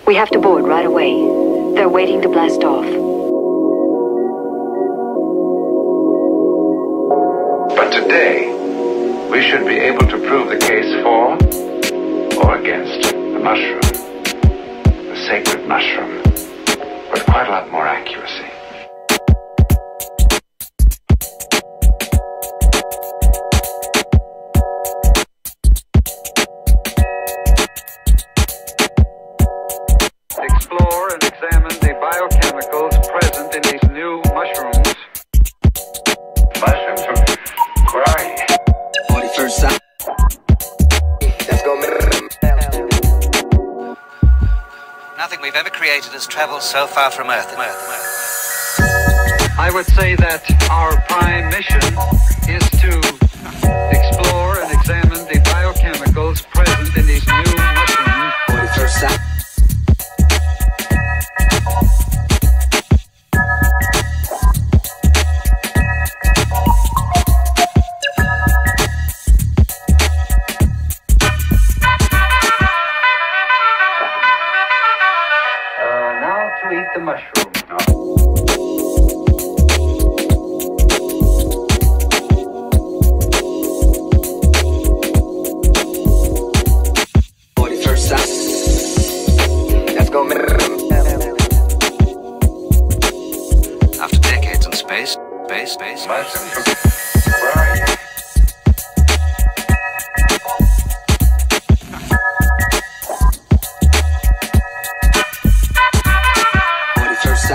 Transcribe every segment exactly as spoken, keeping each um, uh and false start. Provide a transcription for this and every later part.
We have to board right away. They're waiting to blast off. But today, we should be able to prove the case for or against the mushroom, the sacred mushroom, with quite a lot more accuracy. Explore and examine the biochemicals present in these new mushrooms. Mushrooms? Where are you? forty-first side. Let's go. Nothing we've ever created has traveled so far from Earth. Earth, Earth. I would say that our prime mission is to explore and examine the biochemicals present in these new mushrooms. forty-first side. To eat the mushroom. forty-first side. Let's go. After decades in space, space, space, Mushrooms? Where are you? forty-first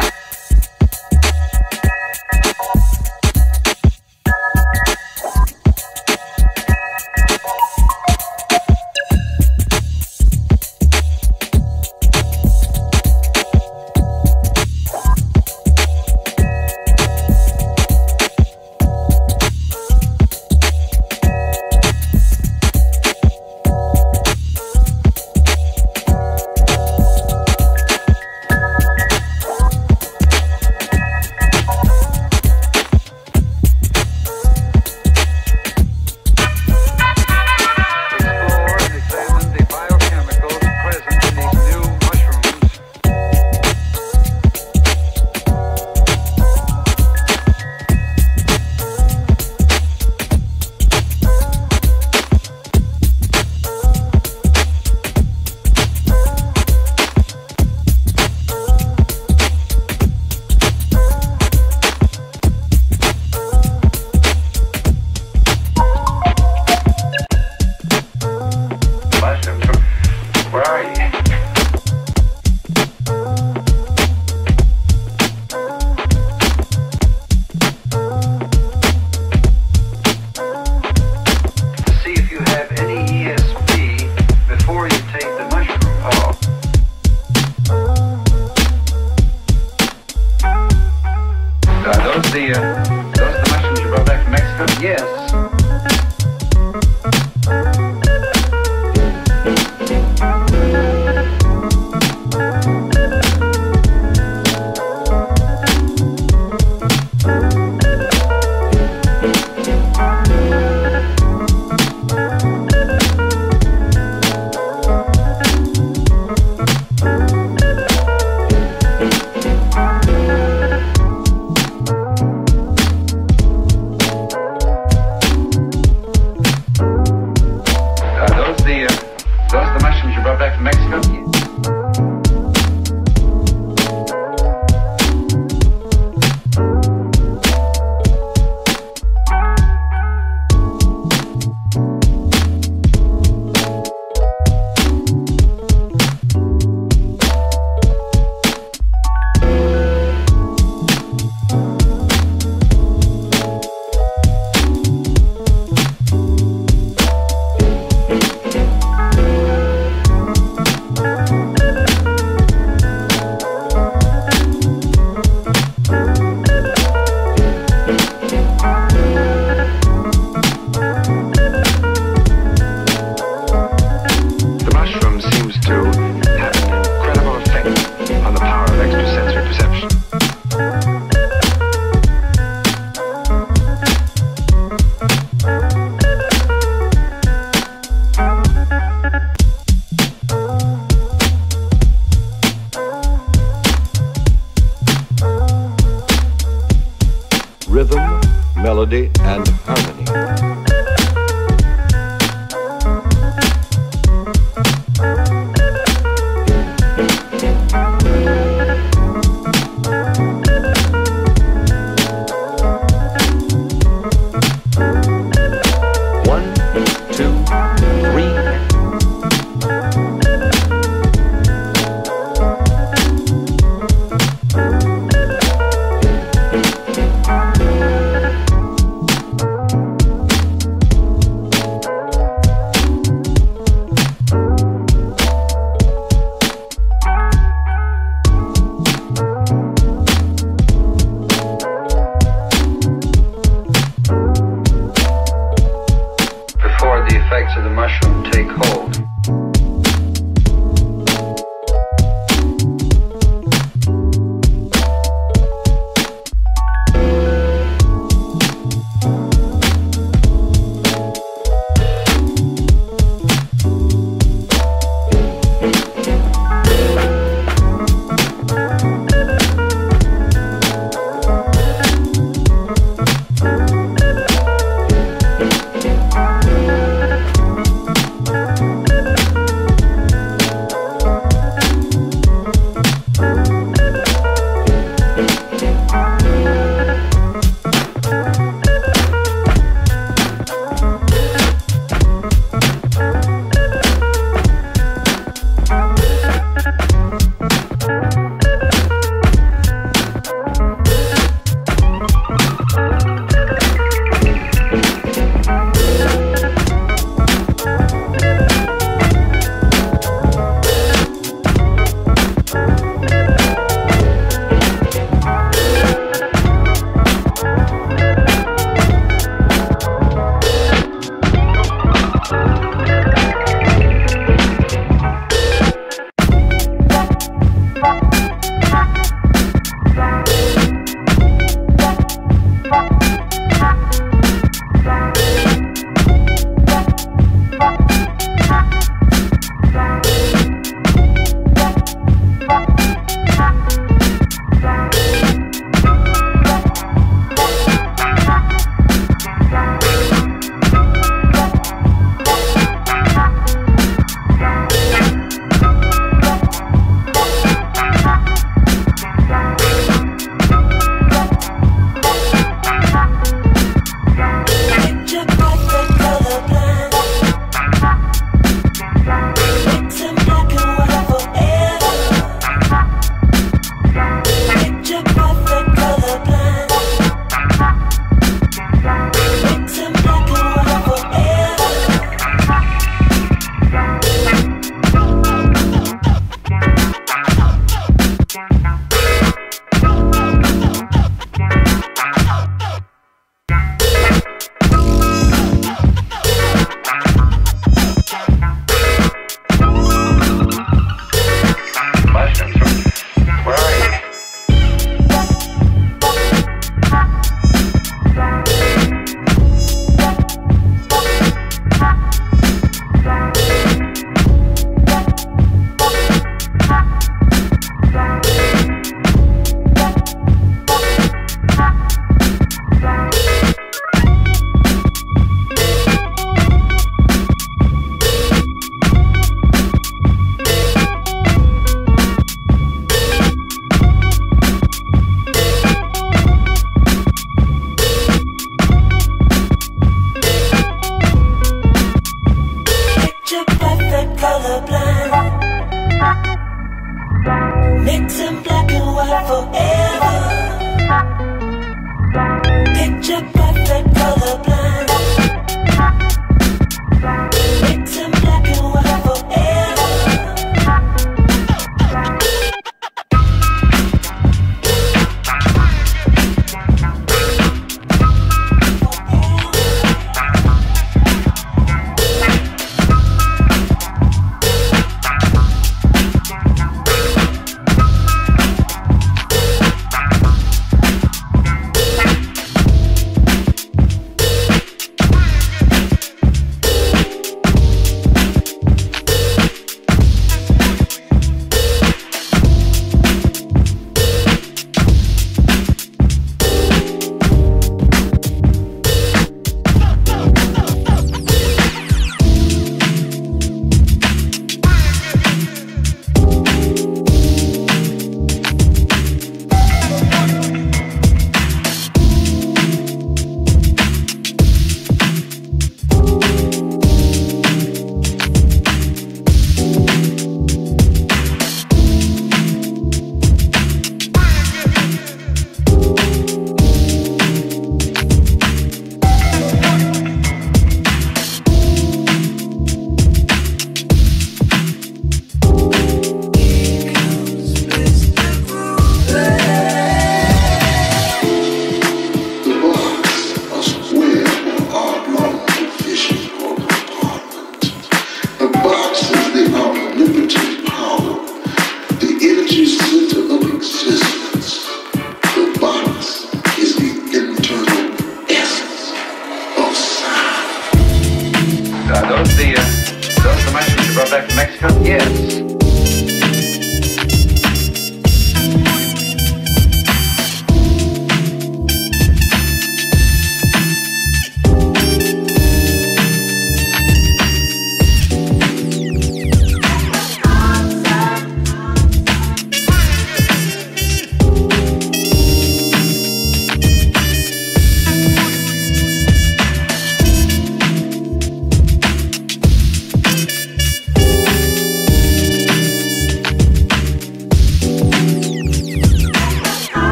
melody and harmony.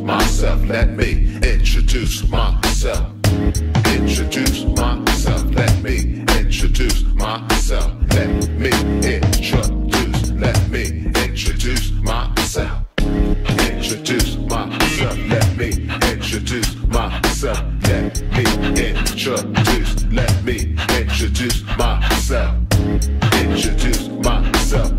myself. Let me introduce myself. Introduce myself. Let me introduce myself. Let me introduce. Let me introduce myself. Introduce myself. Let me introduce myself. Let me introduce. Let me introduce myself. Introduce myself.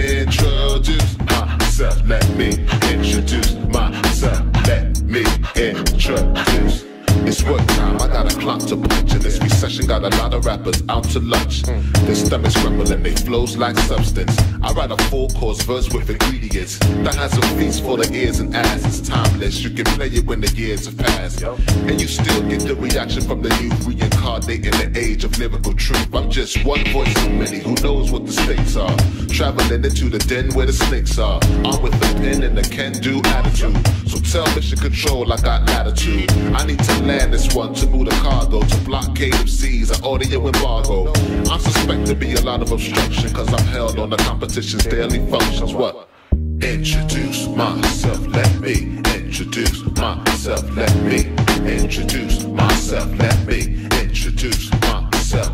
Introduce myself. Let me introduce myself. Let me introduce. It's work time, I got a clock to punch. In this recession, got a lot of rappers out to lunch. Their stomachs rumble and they flows like substance. I write a full course verse with ingredients that has a feast for the ears and eyes. It's timeless, you can play it when the years have passed, and you still get the reaction from the youth reincarnating the age of lyrical truth. I'm just one voice of many who knows what the stakes are, traveling into the den where the snakes are. I'm with the pen and the can-do attitude, so tell Mission Control I got latitude. I need to land this one to move the cargo, to blockade of seas, an audio embargo. I suspect to be a lot of obstruction, cause I'm held on the competition's daily functions. What? Introduce myself, let me introduce myself, let me introduce myself, let me introduce myself.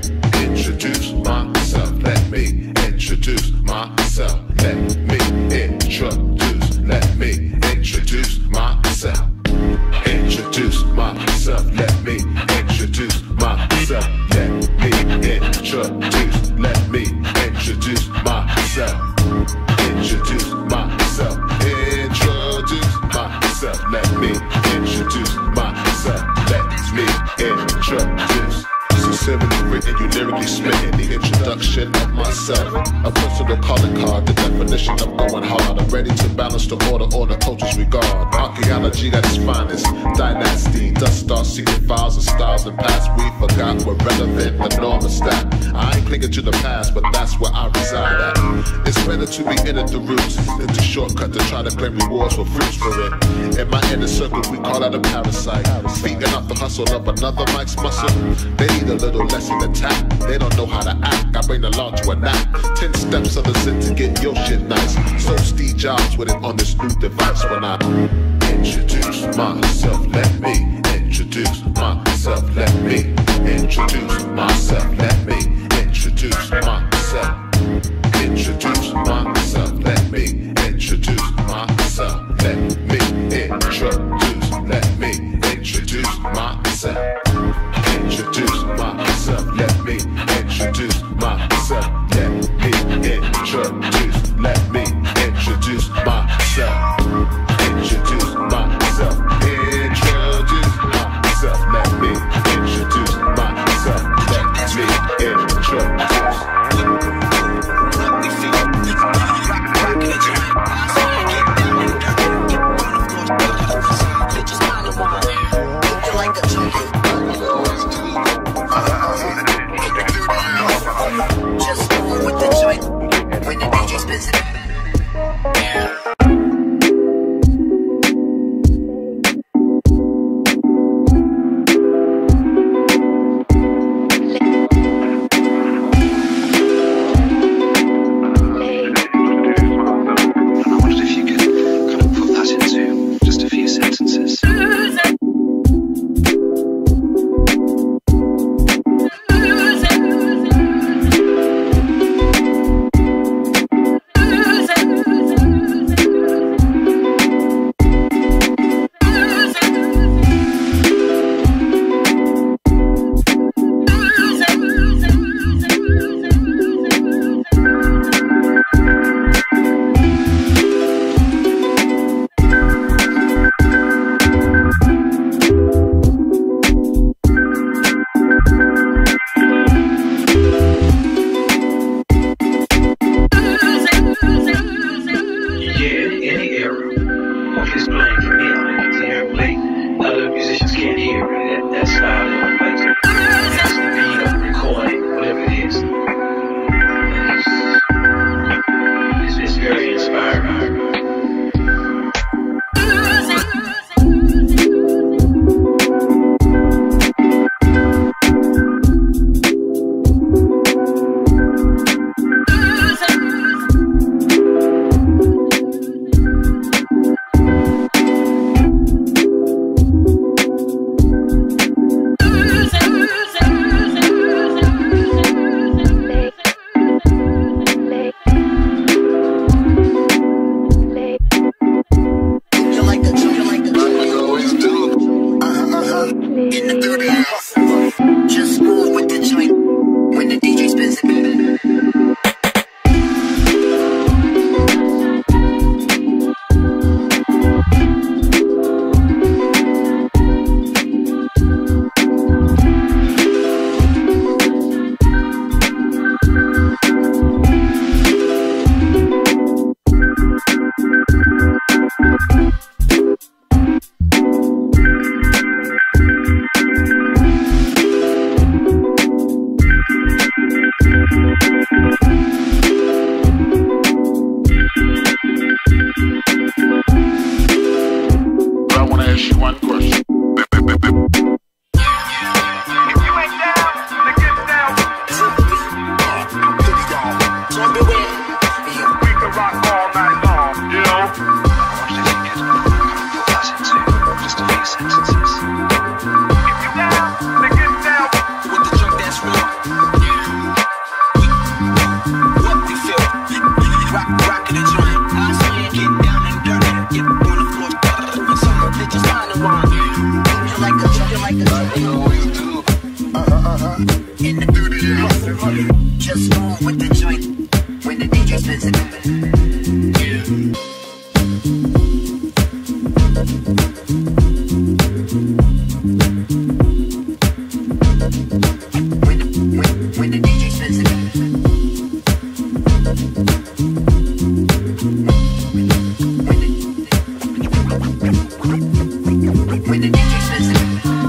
Introduce myself, let me introduce myself, let me introduce, let me introduce myself. Introduce myself, let me introduce myself, let me introduce, let me introduce myself. Introduce myself, introduce myself, let me introduce myself, let me introduce. Sincerely written, you lyrically smitten. The introduction of myself, a personal calling card, the definition of going hard. I'm ready to balance the order on the culture's regard. Archaeology at its finest, dynasty, dust star secret files and styles and past we forgot were relevant, enormous that. I ain't clinging to the past, but that's where I reside at. It's better to be in at the roots than to shortcut to try to claim rewards for fruits for it. In my inner circle, we call that a parasite. Feeding off the hustle of another mic's muscle. They need a little lesson attack. They don't know how to act. I bring the law to a nap. Ten steps of the sin to get your shit nice. So Steve Jobs with it on this new device. When I introduce myself, let me introduce myself, let me introduce myself, let me introduce myself. Introduce myself, let me introduce myself, let me introduce, let me introduce myself. Introduce myself, let me introduce myself, let me introduce, let me introduce myself. Introduce myself, introduce myself, let me introduce myself, let me introduce. Just roll with the joint when the D J spins it. ask you one question. Just go with the joint when the D J spins it. When the, when, when the D J spins it. When the D J spins it.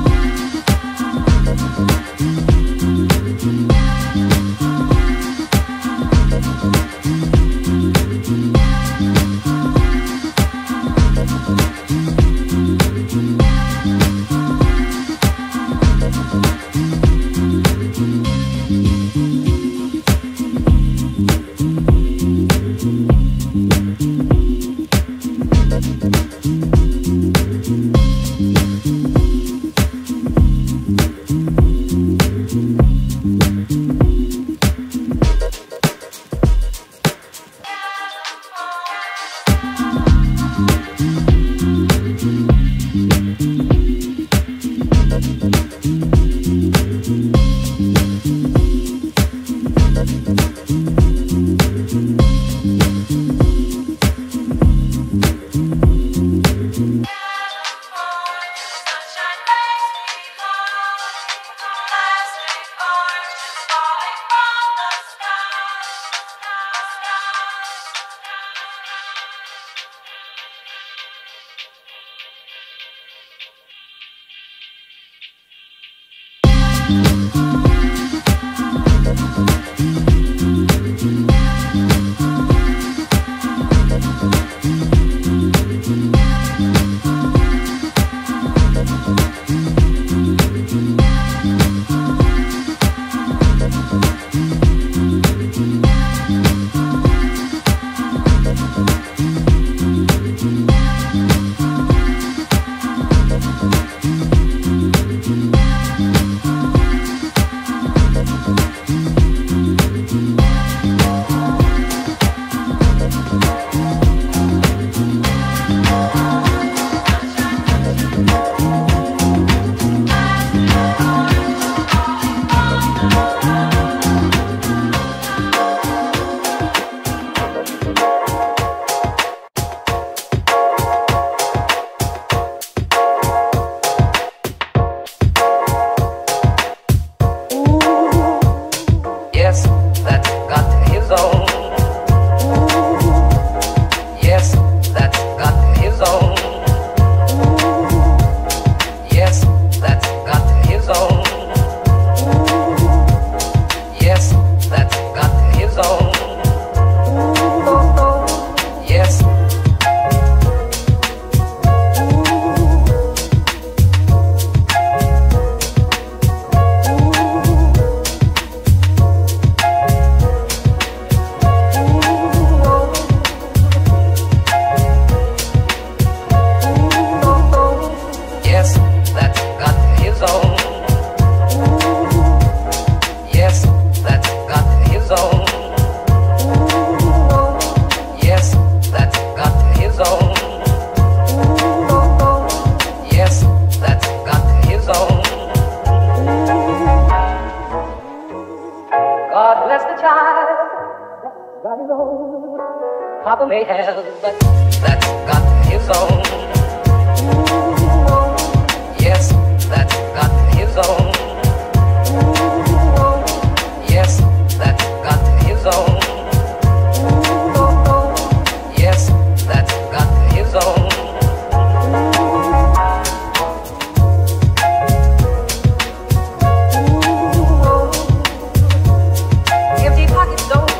Papa may have, but that's got his own. Yes, that's got his own. Yes, that's got his own. Yes, that's got his own. Empty pockets don't.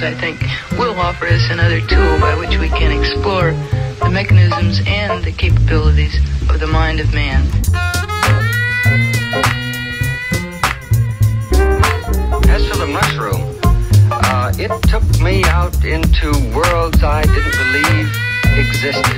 I think, will offer us another tool by which we can explore the mechanisms and the capabilities of the mind of man. As for the mushroom, uh, it took me out into worlds I didn't believe existed.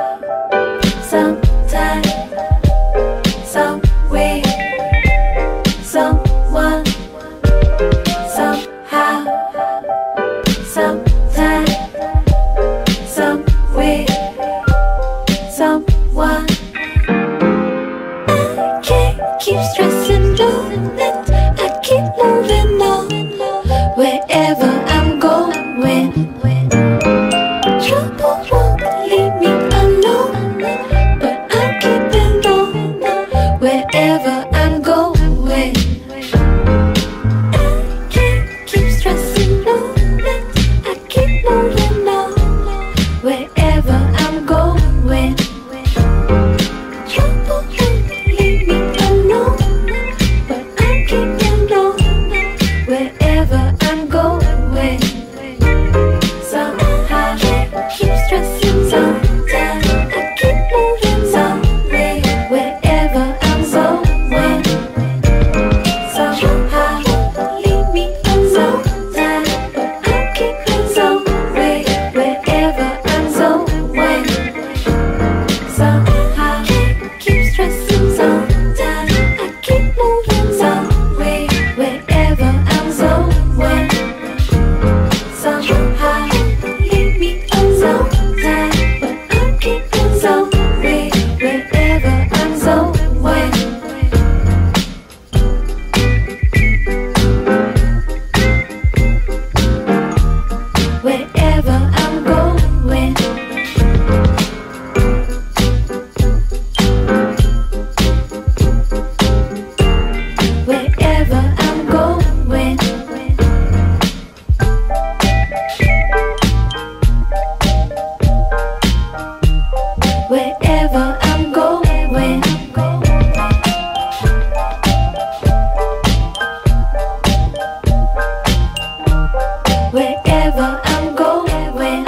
sometime, somewhere, someone, somehow, sometime, somewhere, someone. I can't keep stressing on it. I keep moving on wherever I'm going. Trouble won't leave me alone, but I'm keeping on wherever I'm going. I can't keep stressing on it. I keep moving on wherever I'm going. Trouble won't leave me alone, but I'm keeping on wherever I'm going. Somehow I keep stressing, sometimes I keep moving somewhere, wherever I'm going. Somehow leave me alone, sometimes, but I'm keeping somewhere, wherever I'm going. Somehow I keep stressing, sometimes I keep moving somewhere, wherever I'm going. Somehow leave me alone, sometimes, but I'm keeping somewhere, wherever I'm going. Wherever I'm going. Wherever I'm going. Wherever I'm going. Wherever I'm going.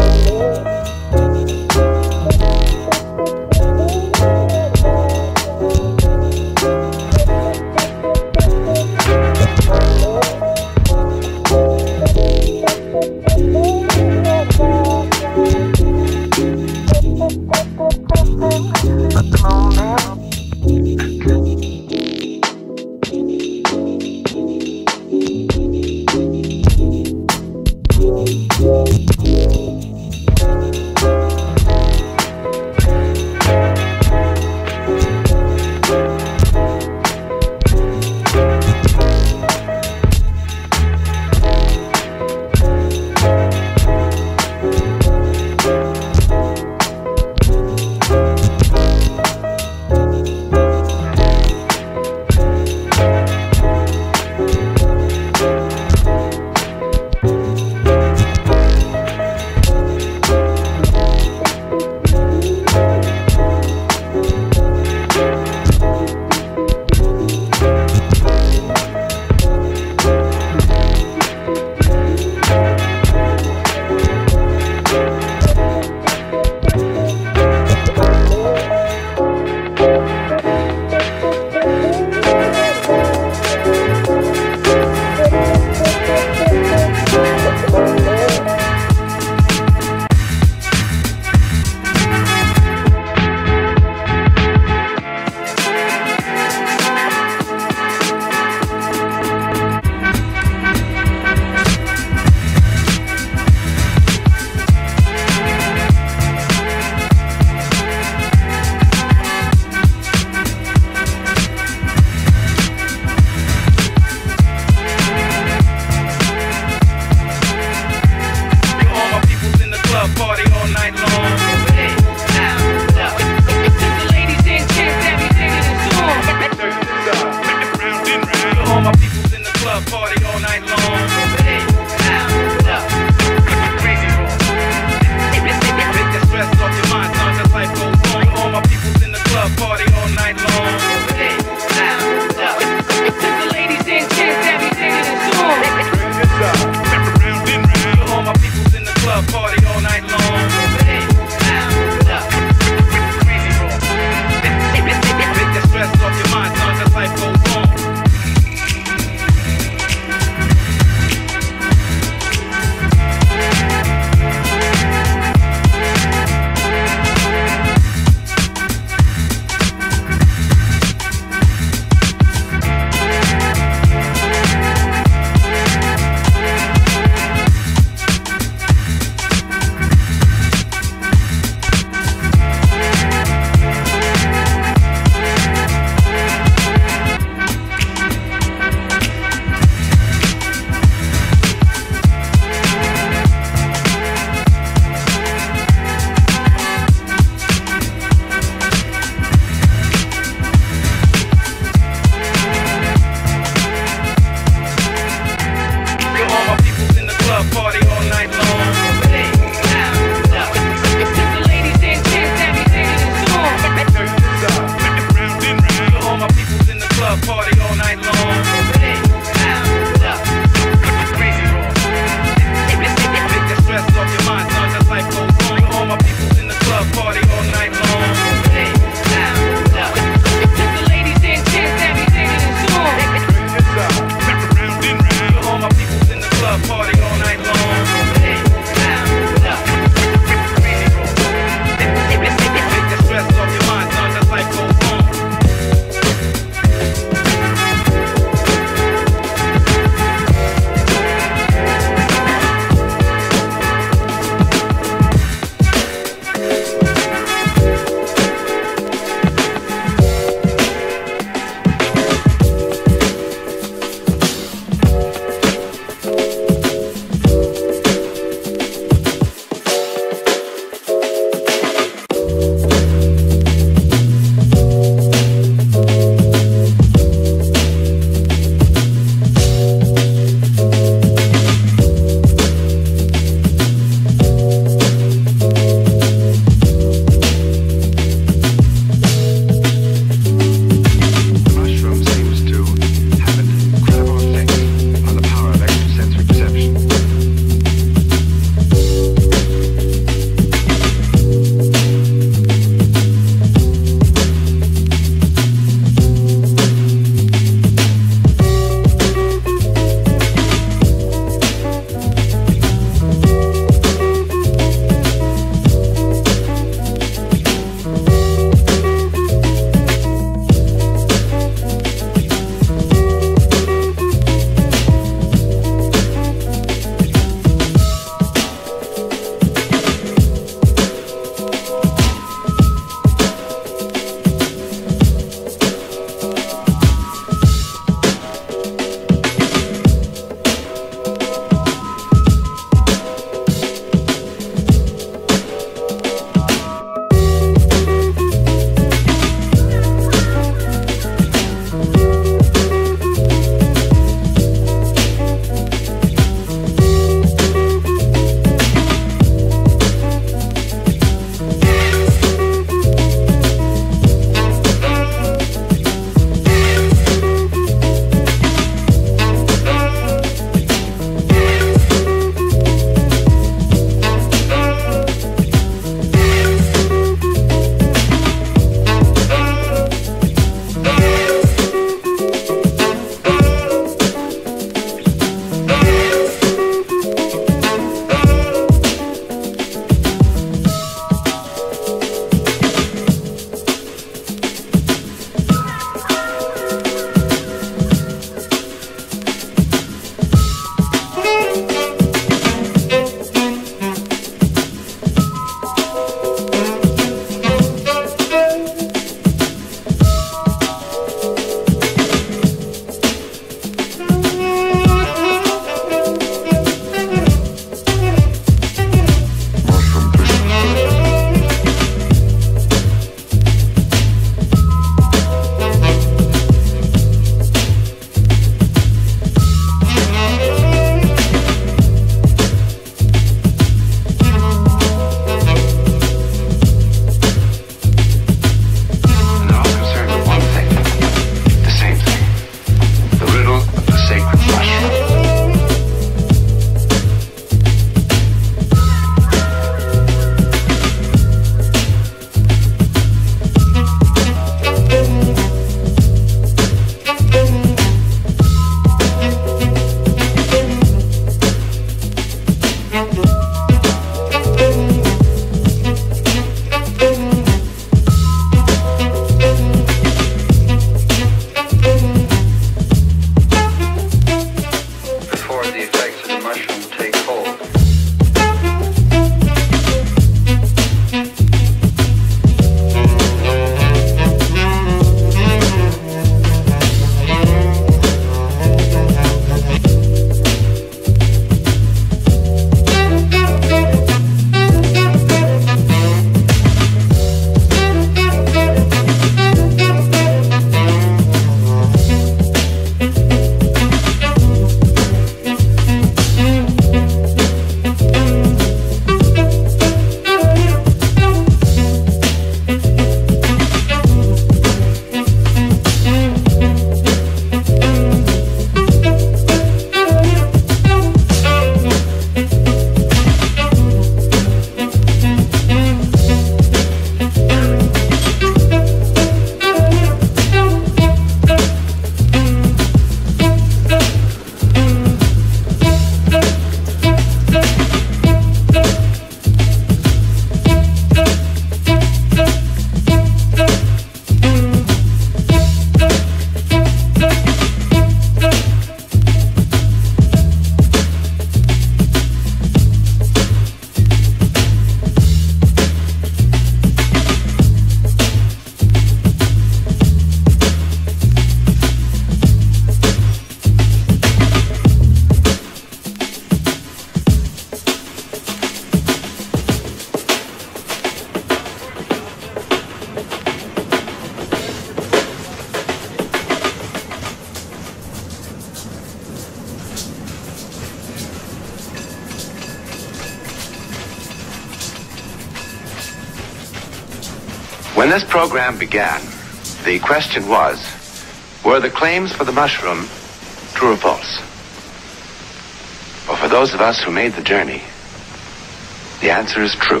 this program began, the question was, were the claims for the mushroom true or false? Well, for those of us who made the journey, the answer is true.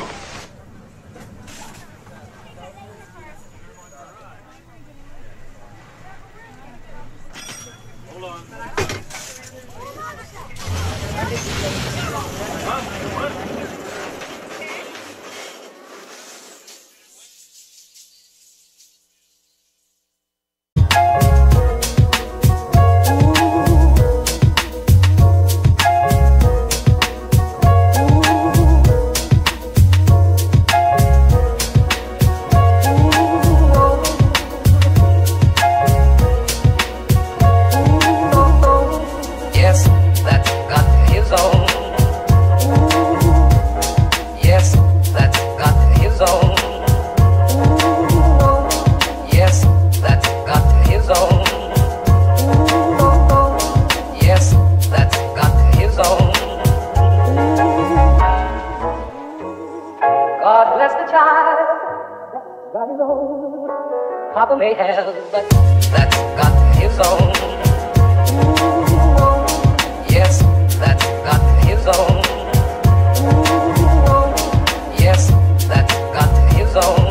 Papa may have, but that's got his own. Yes, that's got his own. Yes, that's got his own.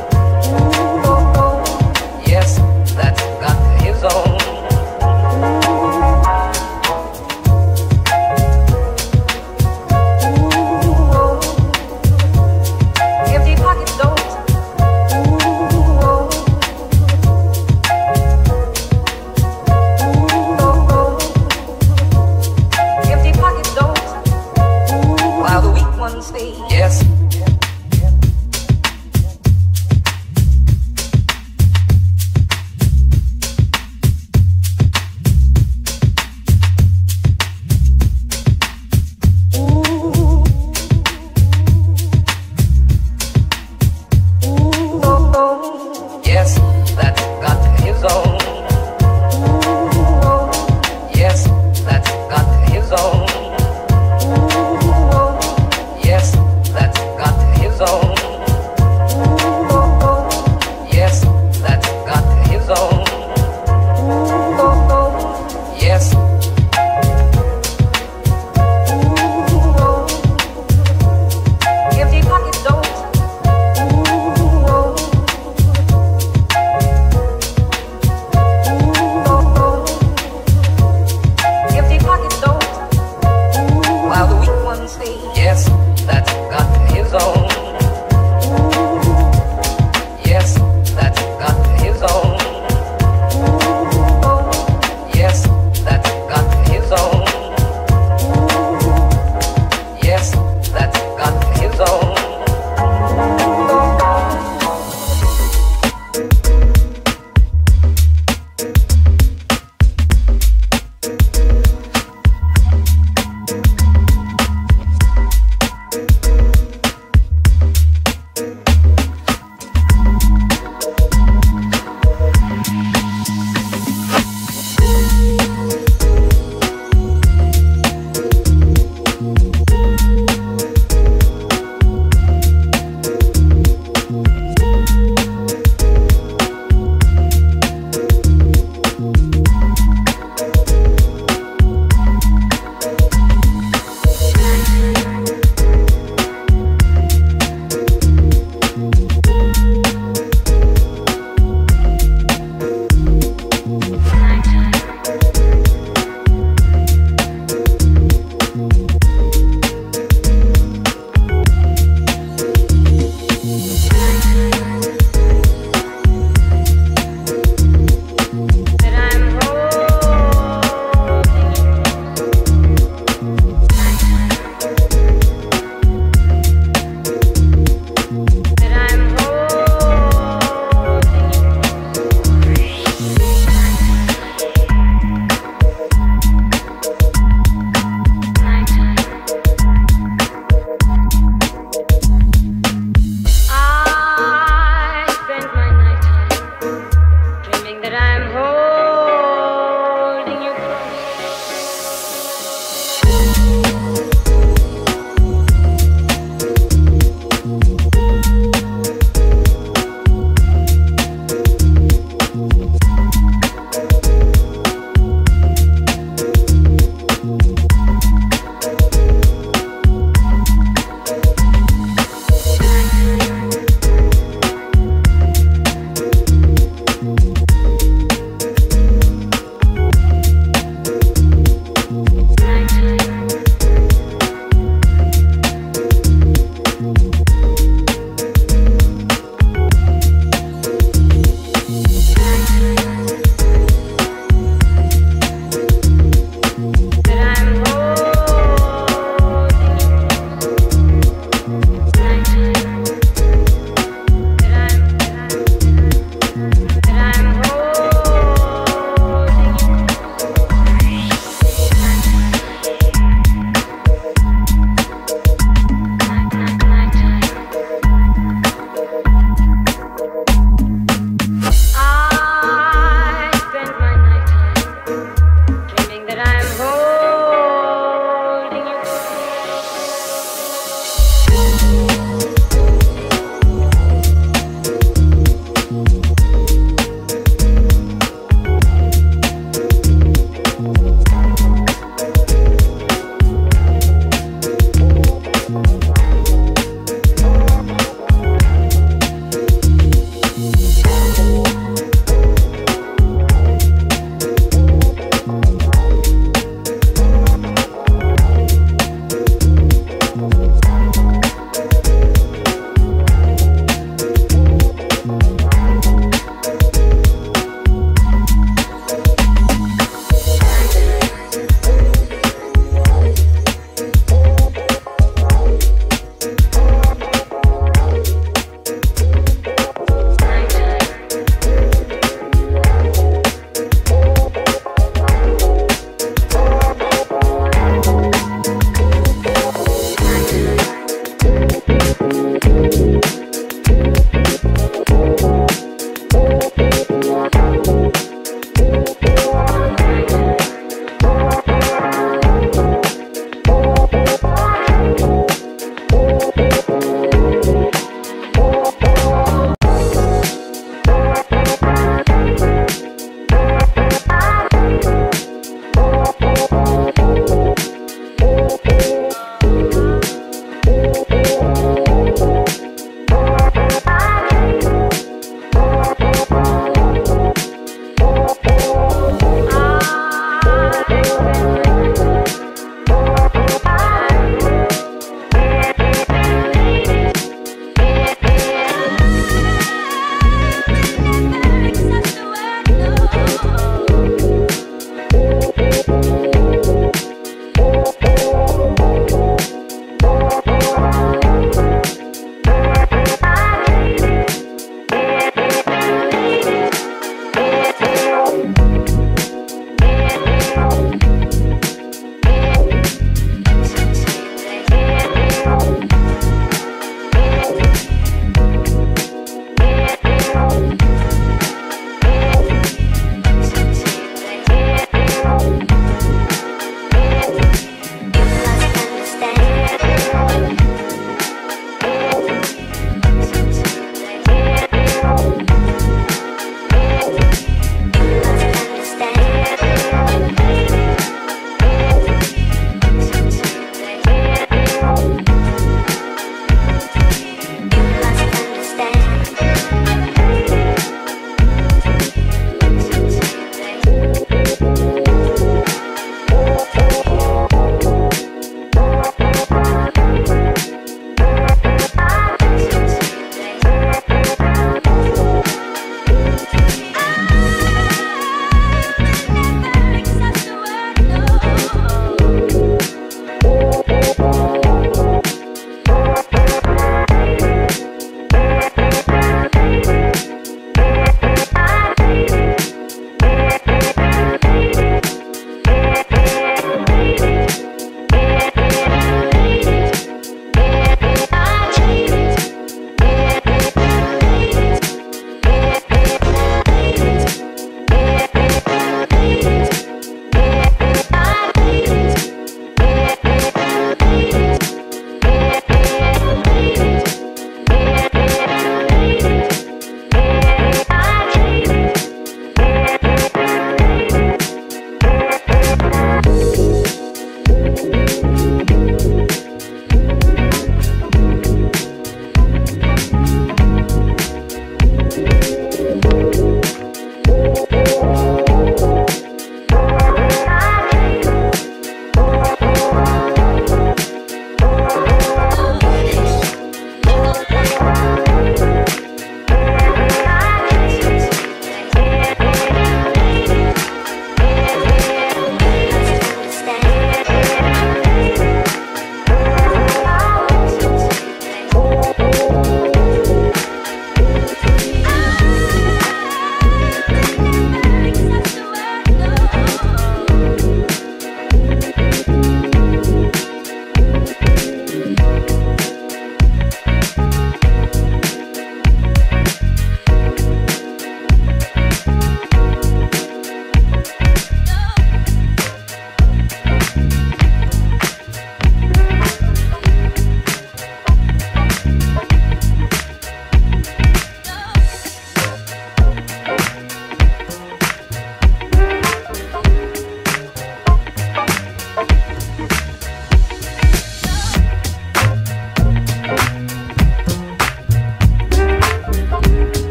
Yes, that's got his own. Empty pockets don't.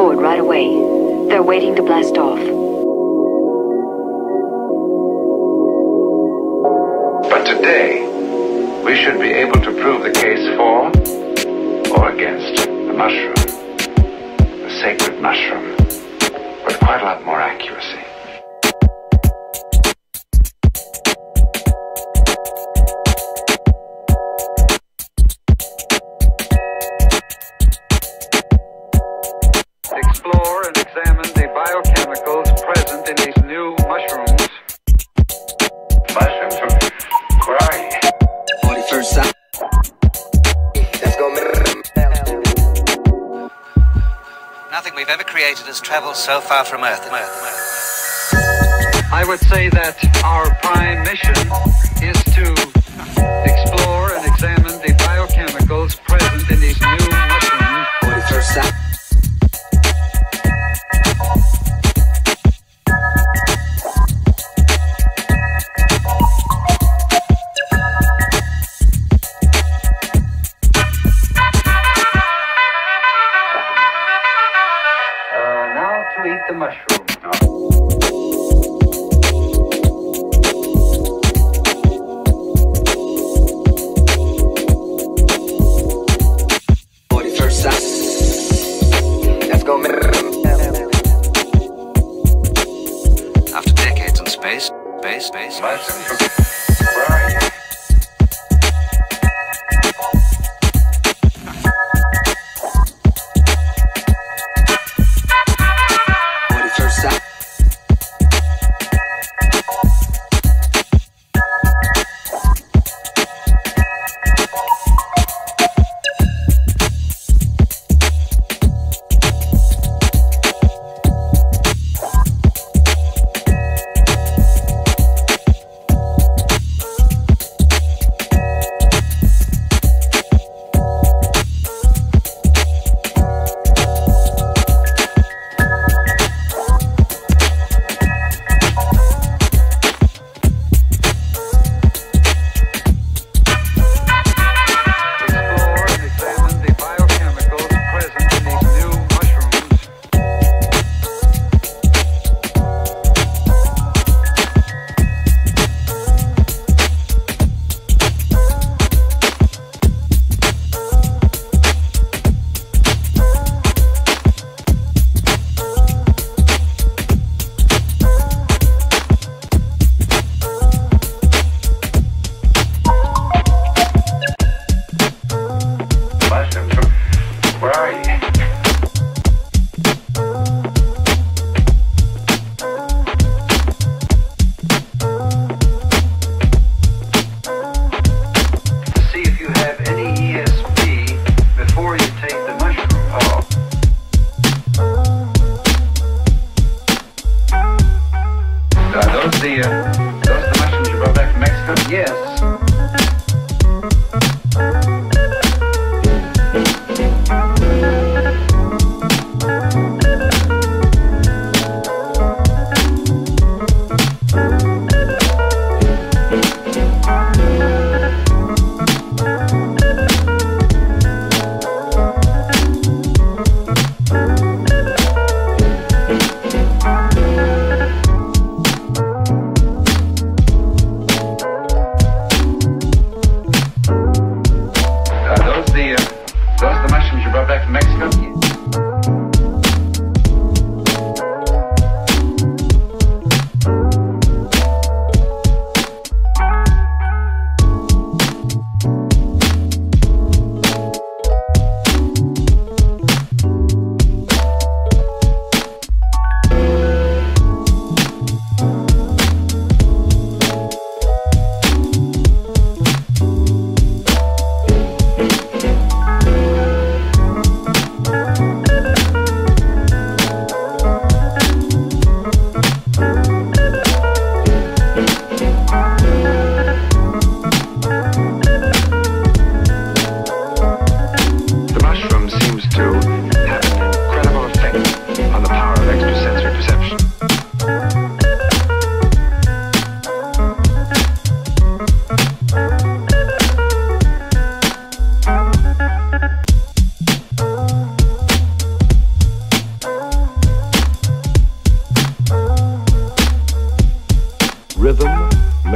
forward right away. They're waiting to blast off. But today, we should be able to prove the case for or against the mushroom, the sacred mushroom, with quite a lot more accuracy. Explore and examine the biochemicals present in these new mushrooms. Mushrooms? Where are you? forty-first side. Let's go. Nothing we've ever created has traveled so far from Earth. Earth, Earth. I would say that our prime mission is to explore and examine the biochemicals present in these new mushrooms. forty-first side. Eat the mushroom. forty-first side. Let's go. After decades in space, space, space, Mushrooms? Where are you? forty-first side.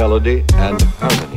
melody and harmony.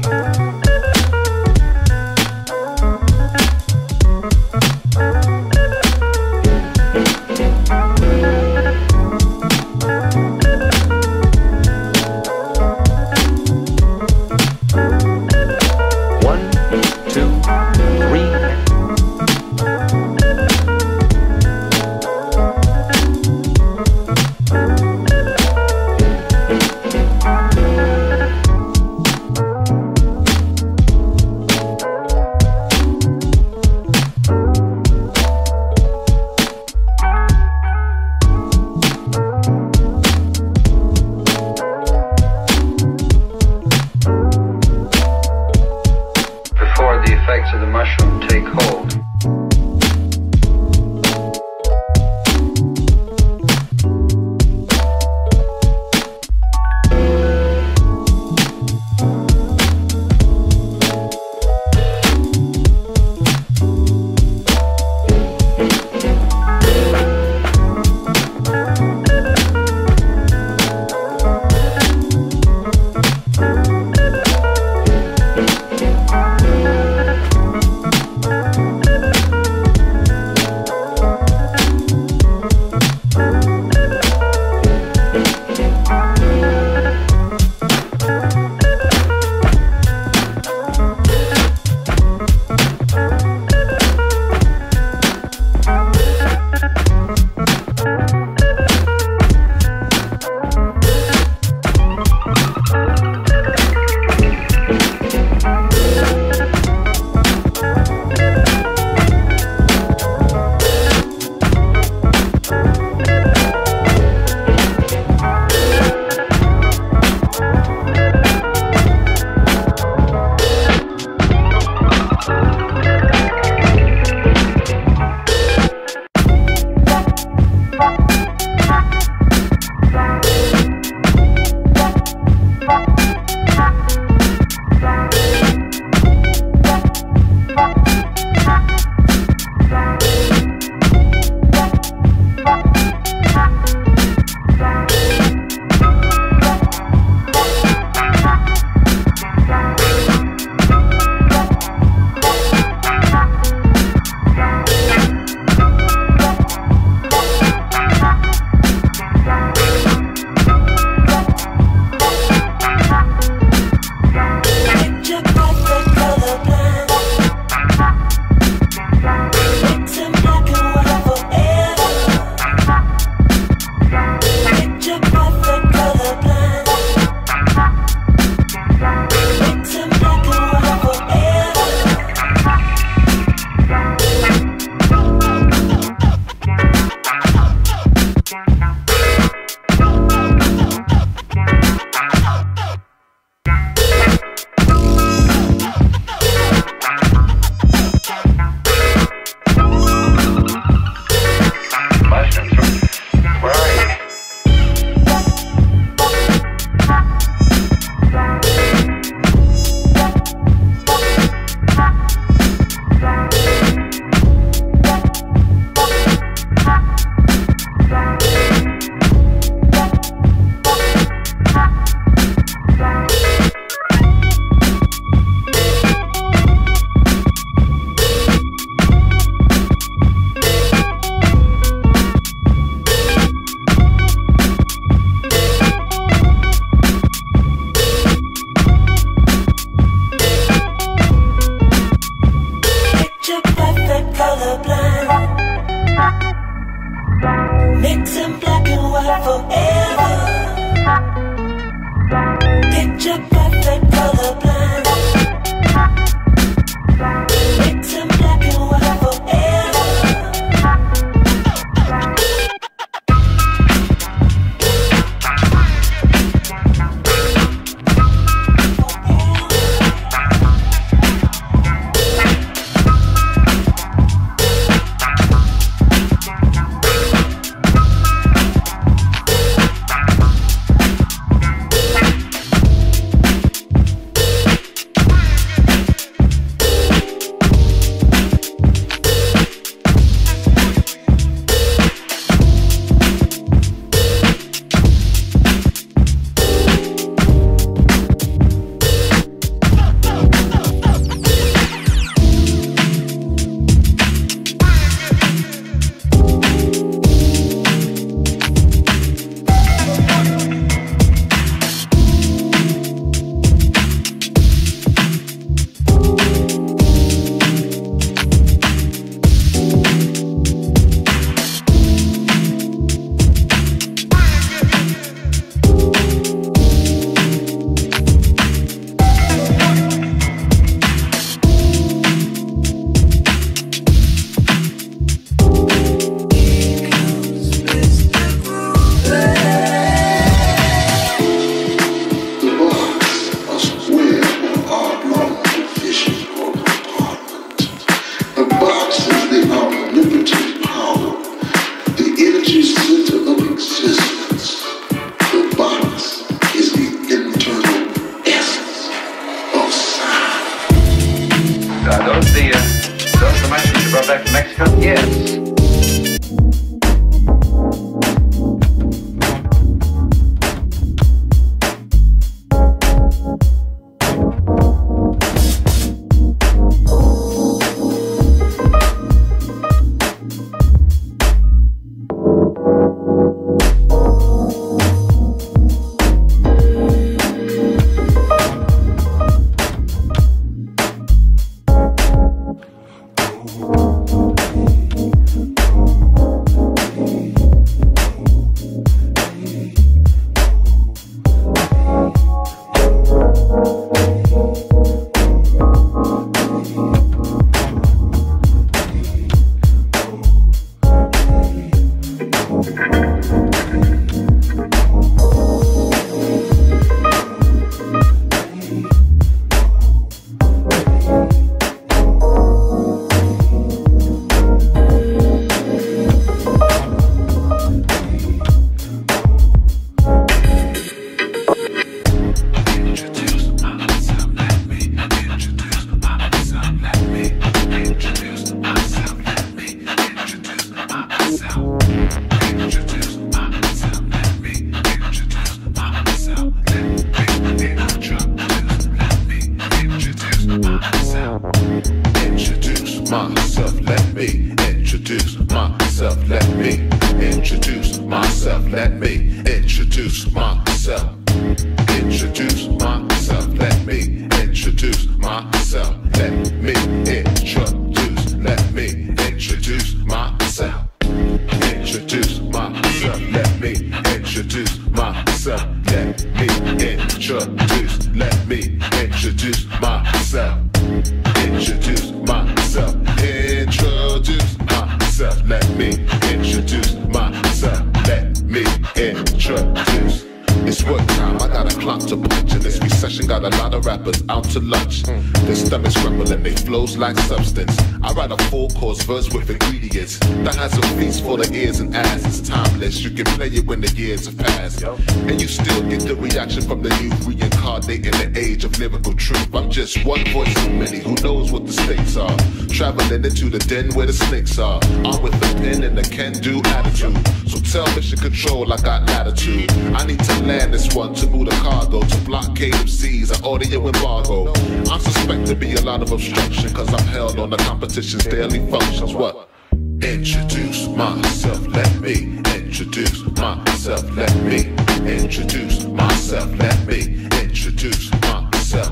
Like substance, I write a full course verse with ingredients that has a feast for the ears and eyes. It's timeless, you can play it when the years have passed, and you still get the reaction from the youth reincarnating the age of lyrical truth. I'm just one voice of many who knows what the stakes are, traveling into the den where the snakes are. I'm with the pen and the can-do attitude, so tell mission control I got latitude. I need to land this one to move the cargo, to blockade M Cs, an audio embargo. I suspect there be a lot of obstruction, cause I'm held on the competition's daily functions. What? Introduce myself, let me introduce myself, let me introduce myself, let me introduce myself,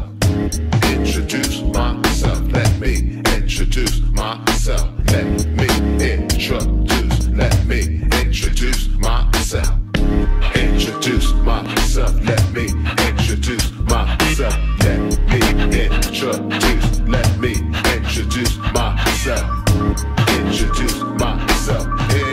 introduce myself, let me introduce myself, let me introduce, let me introduce myself, introduce myself, let me introduce myself, let me introduce, let me introduce myself, introduce myself,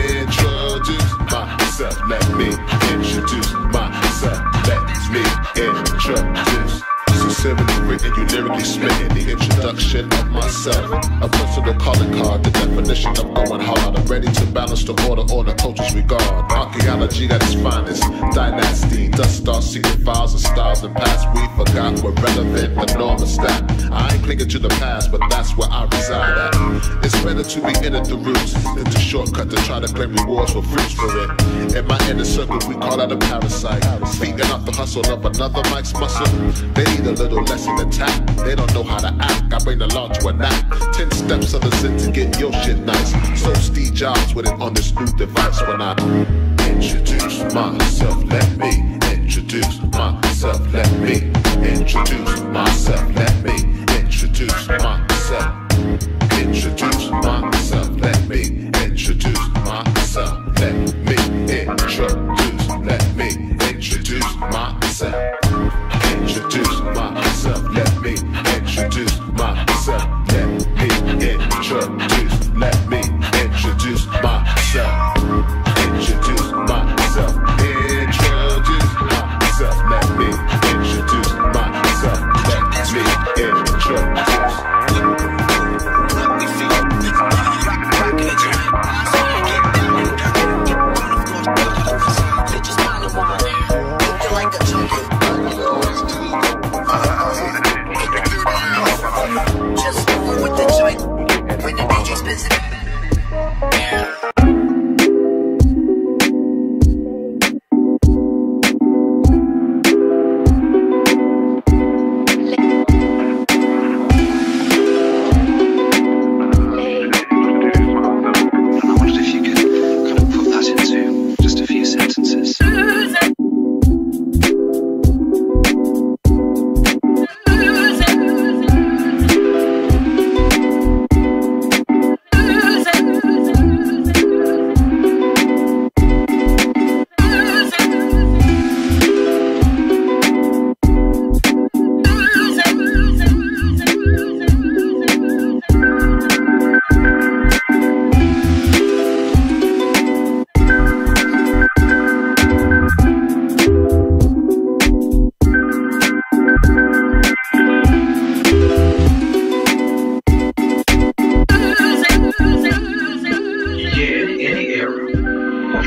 introduce myself, let me introduce myself, let me introduce. Sincerely written, you lyrically smitten, the introduction of myself, a personal calling card, the definition of going hard. I'm ready to balance the order on the culture's regard. Archaeology at its finest, dynasty, dust star secret files and styles and past we forgot were relevant, the norm is that. I ain't clinging to the past, but that's where I reside at. It's better to be in at the roots than to shortcut to try to claim rewards for fruits for it. In my inner circle, we call that a parasite, feeding off the hustle of another mic's muscle. They need a little lesson in tap, they don't know how to act. I bring the law to a nap. Ten steps of the sin to get your shit nice. So Steve Jobs with it on this new device. When I introduce myself, let me introduce myself, let me introduce myself, let me introduce myself, introduce myself, let me introduce myself, let me introduce, let me introduce myself, introduce myself, let me introduce myself, let me introduce, let me introduce myself, introduce myself, introduce myself, let me introduce myself, let me introduce.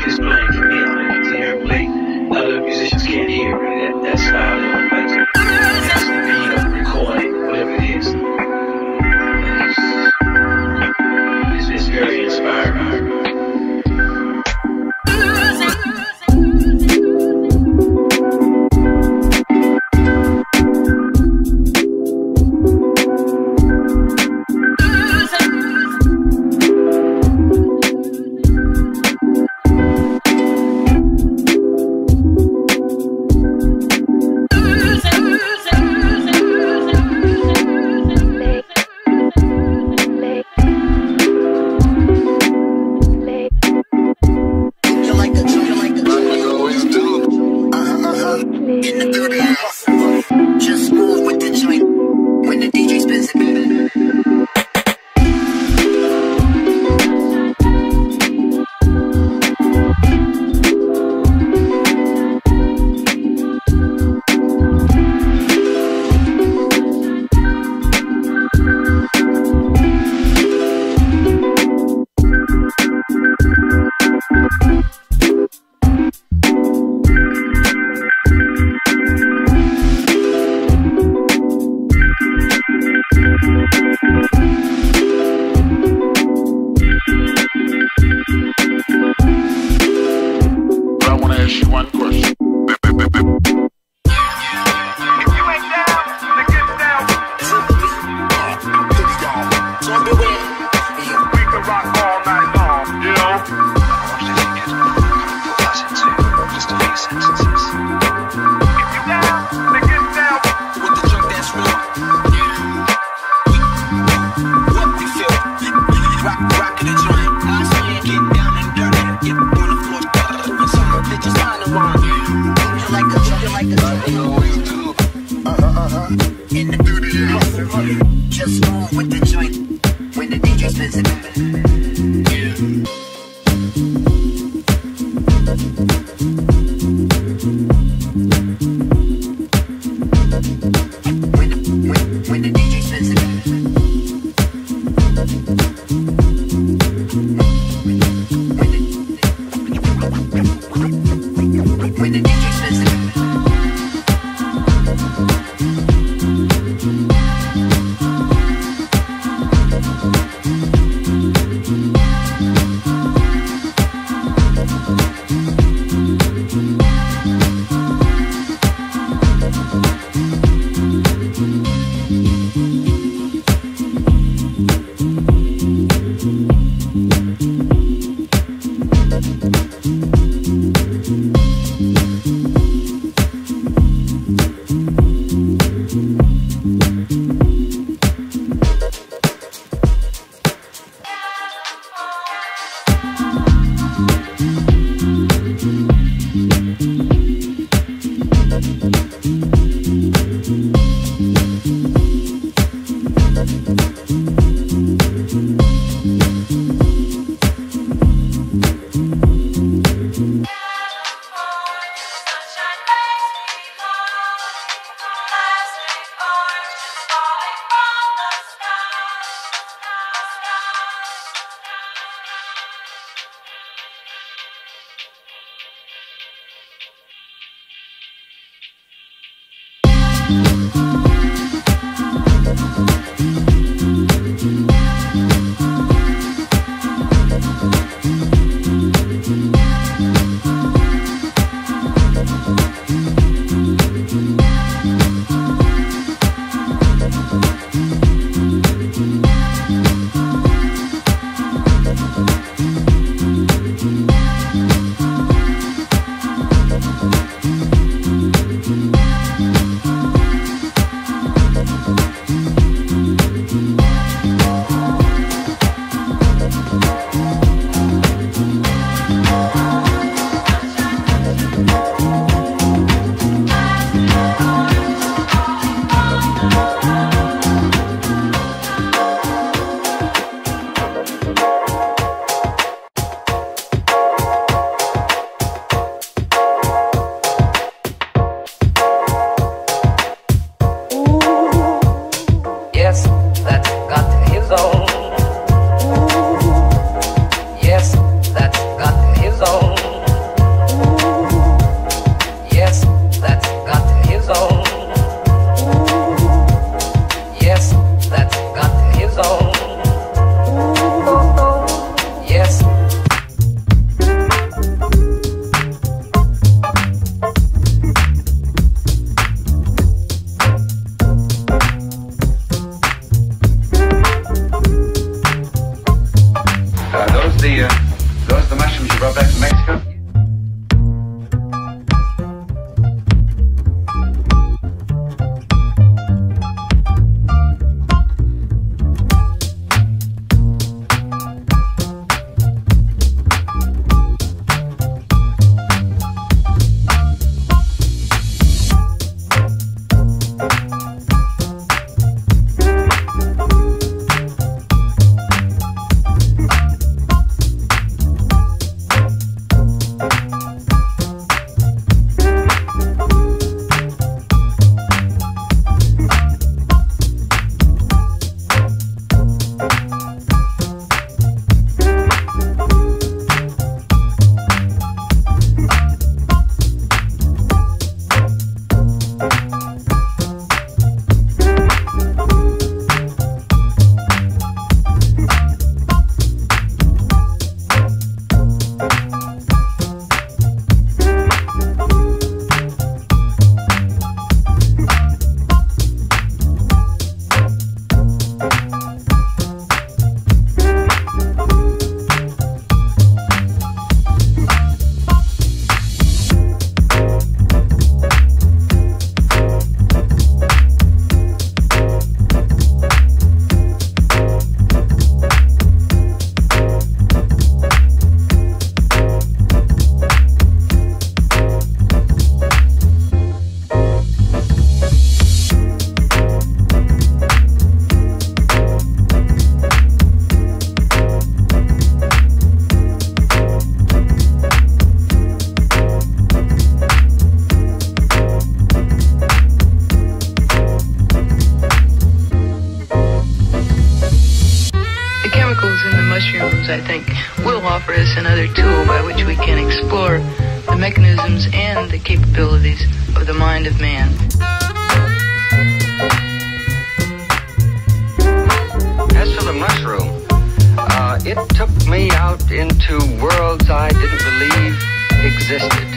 just playing for me. I like to hear him play. Other musicians can't hear that, that style of like that's the beat of recording, whatever it is. It's, it's very inspiring. Thank you. mushrooms, I think, will offer us another tool by which we can explore the mechanisms and the capabilities of the mind of man. As for the mushroom, uh, it took me out into worlds I didn't believe existed.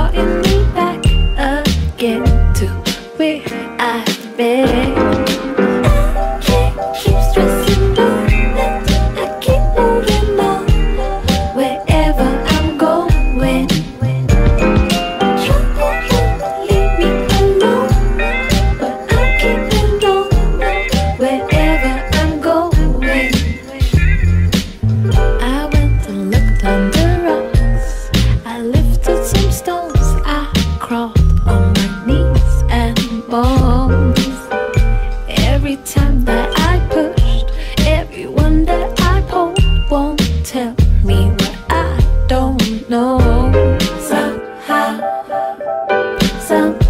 starting me back again to where I've been. I can't keep stressing on it. I keep moving on wherever I'm going. Try to leave me alone, but I'm keeping on wherever I'm going. I went and looked under rocks. I lifted some stones. I crawled on my knees and bones. Every time that I pushed, everyone that I pulled won't tell me what I don't know. Somehow, somehow